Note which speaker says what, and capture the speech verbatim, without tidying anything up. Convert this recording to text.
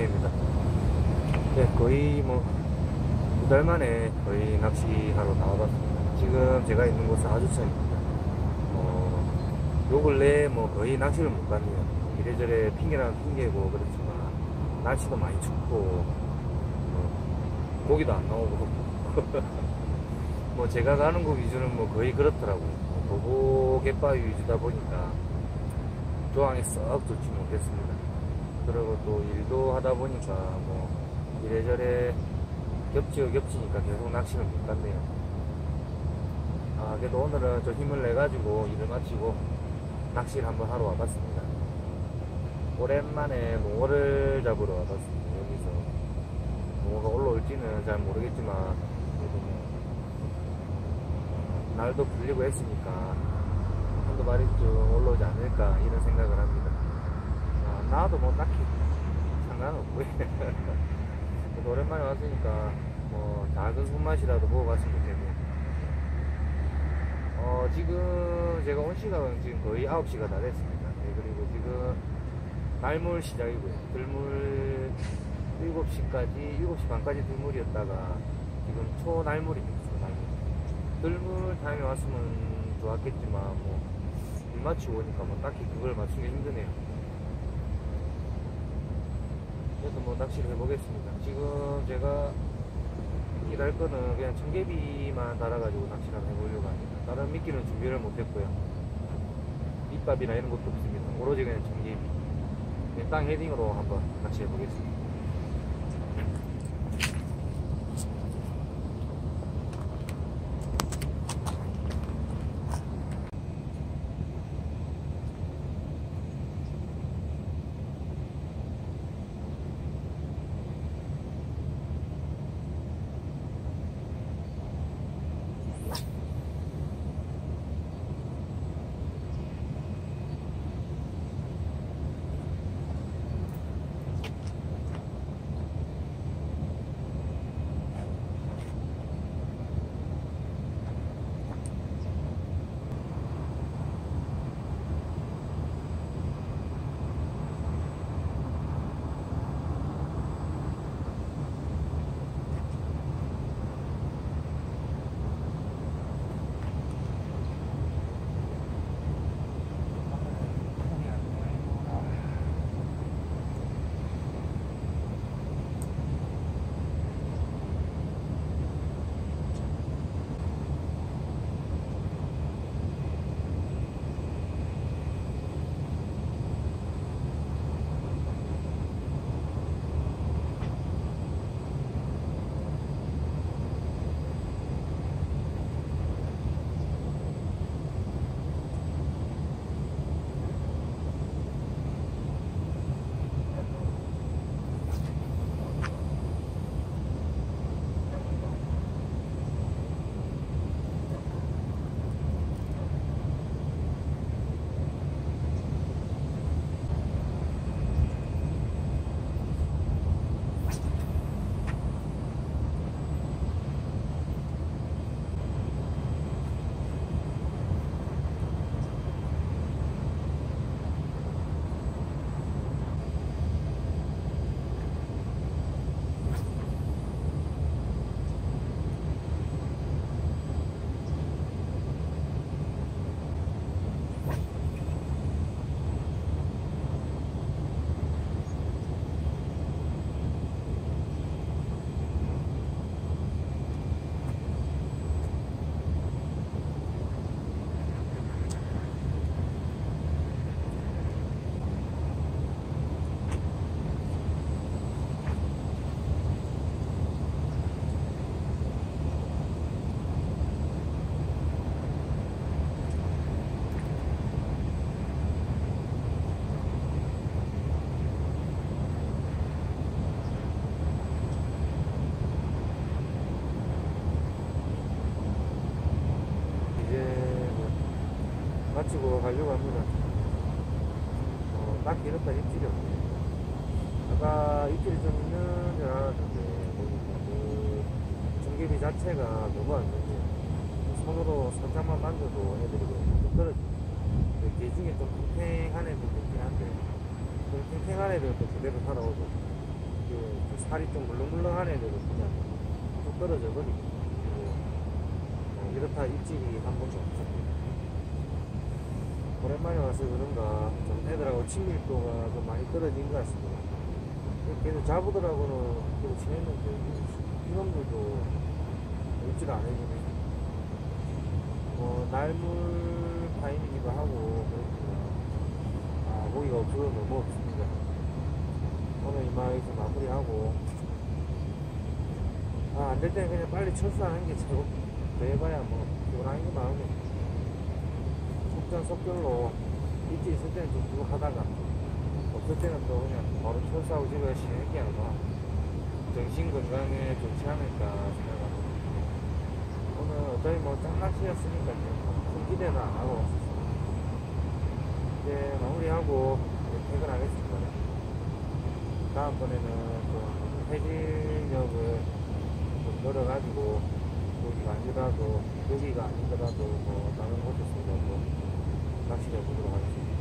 Speaker 1: 김태입니다. 네, 거의 뭐 두 달 만에 거의 낚시하러 나와봤습니다. 지금 제가 있는 곳은 아주천입니다. 어, 요 근래에 뭐 거의 낚시를 못 갔네요. 이래저래 핑계랑 핑계고 그렇지만 날씨도 많이 춥고 뭐, 고기도 안 나오고 뭐 제가 가는 곳 위주는 뭐 거의 그렇더라고요. 도보 갯바위 위주다 보니까 조항이 썩 좋지 못했습니다. 그리고 또 일도 하다 보니까 뭐 이래저래 겹치고 겹치니까 계속 낚시를 못 갔네요. 아, 그래도 오늘은 좀 힘을 내가지고 일을 마치고 낚시를 한번 하러 와봤습니다. 오랜만에 농어를 잡으러 와봤습니다. 여기서 농어가 올라올지는 잘 모르겠지만 그래도 뭐 날도 풀리고 했으니까 한두 마리쯤 올라오지 않을까 이런 생각을 합니다. 아, 나와도 뭐 딱히 상관없고요. 그래도 오랜만에 왔으니까 뭐 작은 손맛이라도 먹어봤으면 좋겠네요. 어, 지금 제가 온 시각은 지금 거의 아홉 시가 다 됐습니다. 네, 그리고 지금 날물 시작이고요. 들물 일곱 시까지, 일곱 시 반까지 들물이었다가 지금 초날물입니다. 초날물. 들물 타임에 왔으면 좋았겠지만 뭐 일 맞추고 오니까 뭐 딱히 그걸 맞추기 힘드네요. 그래서 뭐 낚시를 해보겠습니다. 지금 제가 일할 거는 그냥 청개비만 달아가지고 낚시를 한번 해보려고 합니다. 다른 미끼는 준비를 못했고요. 밑밥이나 이런 것도 없습니다. 오로지 그냥 청개비. 그냥 땅 헤딩으로 한번 낚시해보겠습니다. 마치고 가려고 합니다. 어, 딱히 이렇다 입질이 없네요. 아까 입질이 좀 있는 줄 알았는데 보니까 그 청개비 자체가 너무 안 좋네요. 손으로 살짝만 만져도 애들이 좀 떨어집니다. 개 중에 좀 탱탱한 애들도 있긴 한데 좀 탱탱한 애들은 또 그대로 살아오고 그 살이 좀 물렁물렁한 애들은 그냥 뚝 떨어져 버리고, 어, 이렇다 입질이 한 번도 없습니다. 오랜만에 와서 그런가 좀 애들하고 친밀도가 좀 많이 떨어진 것 같습니다. 계속 자부들하고는 계속 지냈는데 이놈들도 입질 안 해주네. 뭐 날물 타임이기도 하고 그렇지만 아 고기가 없어서 너무 없습니다. 오늘 이마에서 마무리하고 아 안될 때는 그냥 빨리 철수하는 게 최고. 더 해봐야 뭐 피곤한 게 마음이 속전 속결로 입질 있을 때는 좀 쭉 하다가 없을 때는 또 그냥 바로 철수하고 집에 쉬는 게 아마 정신 건강에 좋지 않을까 생각합니다. 오늘 어차피 뭐 짱낚시였으니까 큰 기대는 안 하고 왔었어요. 이제 마무리하고 이제 퇴근하겠습니다. 다음번에는 좀 해질녘을 좀 늘어가지고 여기가 아니더라도 여기가 아니더라도 뭐 다른 곳에서도 또 낚시를 해보도록 하겠습니다.